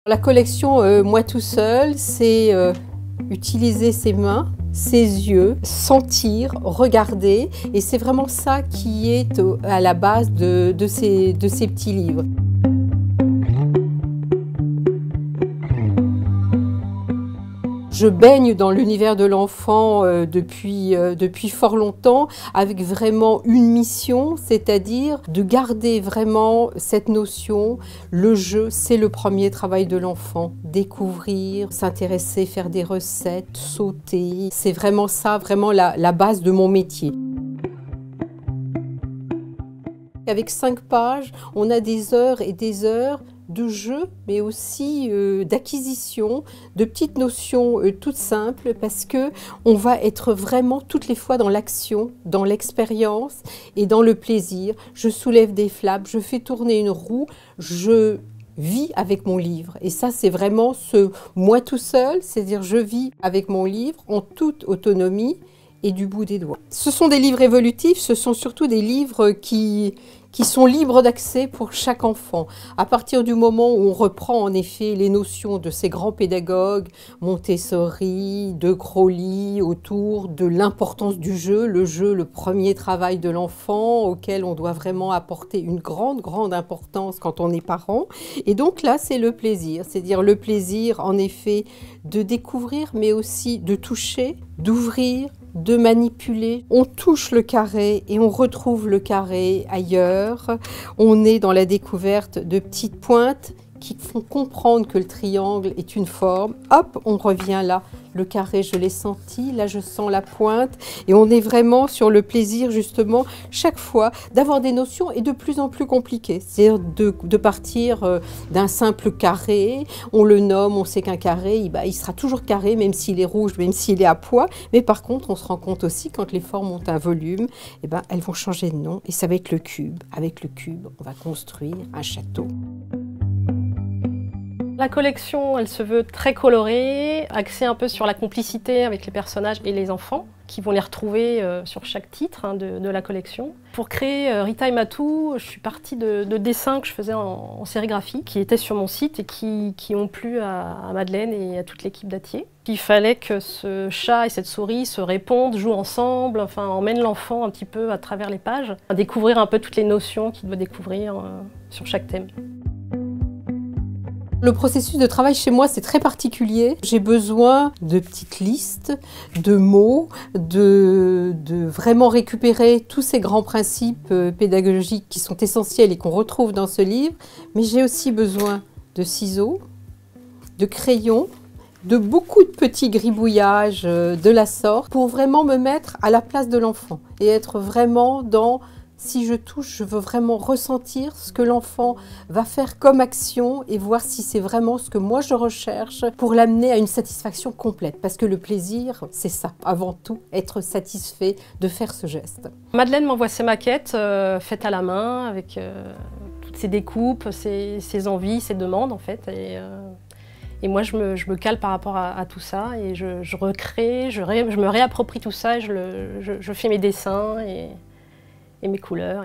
La collection Moi tout seul, c'est utiliser ses mains, ses yeux, sentir, regarder, et c'est vraiment ça qui est à la base de ces petits livres. Je baigne dans l'univers de l'enfant depuis fort longtemps, avec vraiment une mission, c'est-à-dire de garder vraiment cette notion. Le jeu, c'est le premier travail de l'enfant. Découvrir, s'intéresser, faire des recettes, sauter. C'est vraiment ça, vraiment la base de mon métier. Avec 5 pages, on a des heures et des heures de jeu, mais aussi d'acquisition, de petites notions toutes simples, parce que on va être vraiment toutes les fois dans l'action, dans l'expérience et dans le plaisir. Je soulève des flammes, je fais tourner une roue, je vis avec mon livre. Et ça, c'est vraiment ce moi tout seul, c'est-à-dire je vis avec mon livre en toute autonomie et du bout des doigts. Ce sont des livres évolutifs, ce sont surtout des livres qui sont libres d'accès pour chaque enfant. À partir du moment où on reprend en effet les notions de ces grands pédagogues, Montessori, de Crowley, autour de l'importance du jeu, le premier travail de l'enfant auquel on doit vraiment apporter une grande importance quand on est parent. Et donc là, c'est le plaisir, c'est-à-dire le plaisir en effet de découvrir, mais aussi de toucher, d'ouvrir, de manipuler. On touche le carré et on retrouve le carré ailleurs. On est dans la découverte de petites pointes qui font comprendre que le triangle est une forme. Hop, on revient là. Le carré, je l'ai senti. Là, je sens la pointe. Et on est vraiment sur le plaisir, justement, chaque fois, d'avoir des notions et de plus en plus compliquées. C'est-à-dire de partir d'un simple carré. On le nomme, on sait qu'un carré, il sera toujours carré, même s'il est rouge, même s'il est à pois. Mais par contre, on se rend compte aussi, quand les formes ont un volume, elles vont changer de nom. Et ça va être le cube. Avec le cube, on va construire un château. La collection, elle se veut très colorée, axée un peu sur la complicité avec les personnages et les enfants, qui vont les retrouver sur chaque titre de la collection. Pour créer Rita et Matou, je suis partie de dessins que je faisais en sérigraphie, qui étaient sur mon site et qui ont plu à Madeleine et à toute l'équipe d'Atier. Il fallait que ce chat et cette souris se répondent, jouent ensemble, enfin emmènent l'enfant un petit peu à travers les pages, à découvrir un peu toutes les notions qu'il doit découvrir sur chaque thème. Le processus de travail chez moi, c'est très particulier. J'ai besoin de petites listes, de mots, de vraiment récupérer tous ces grands principes pédagogiques qui sont essentiels et qu'on retrouve dans ce livre. Mais j'ai aussi besoin de ciseaux, de crayons, de beaucoup de petits gribouillages de la sorte pour vraiment me mettre à la place de l'enfant et être vraiment dans... Si je touche, je veux vraiment ressentir ce que l'enfant va faire comme action et voir si c'est vraiment ce que moi je recherche pour l'amener à une satisfaction complète. Parce que le plaisir, c'est ça, avant tout, être satisfait de faire ce geste. Madeleine m'envoie ses maquettes faites à la main, avec toutes ses découpes, ses envies, ses demandes en fait. Et moi, je me cale par rapport à tout ça et je recrée, je me réapproprie tout ça et je fais mes dessins et mes couleurs.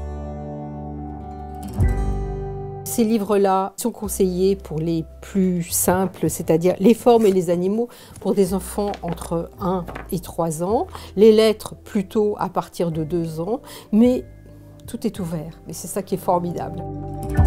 Ces livres-là sont conseillés pour les plus simples, c'est-à-dire les formes et les animaux, pour des enfants entre 1 et 3 ans, les lettres plutôt à partir de 2 ans, mais tout est ouvert et c'est ça qui est formidable.